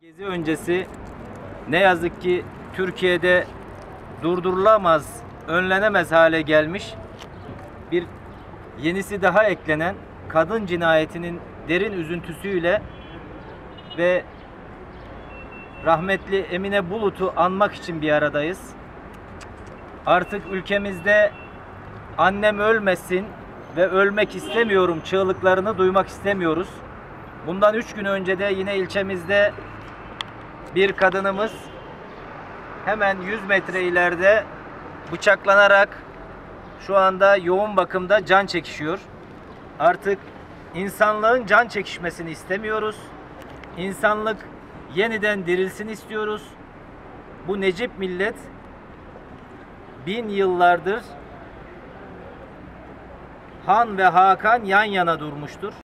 Gezi öncesi ne yazık ki Türkiye'de durdurulamaz, önlenemez hale gelmiş bir yenisi daha eklenen kadın cinayetinin derin üzüntüsüyle ve rahmetli Emine Bulut'u anmak için bir aradayız. Artık ülkemizde annem ölmesin ve ölmek istemiyorum çığlıklarını duymak istemiyoruz. Bundan 3 gün önce de yine ilçemizde bir kadınımız hemen 100 metre ileride bıçaklanarak şu anda yoğun bakımda can çekişiyor. Artık insanlığın can çekişmesini istemiyoruz. İnsanlık yeniden dirilsin istiyoruz. Bu Necip millet 1000 yıllardır Han ve Hakan yan yana durmuştur.